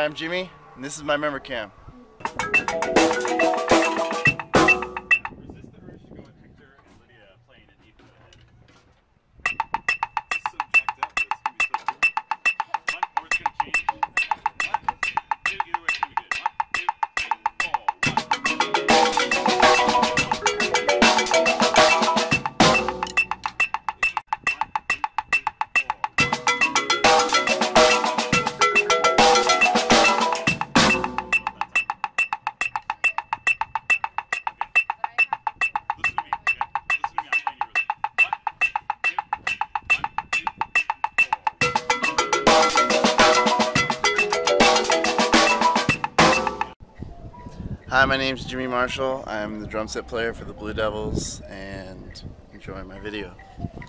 I'm Jimmy, and this is my member cam. Hi, my name is Jimmy Marshall. I'm the drum set player for the Blue Devils, and enjoy my video.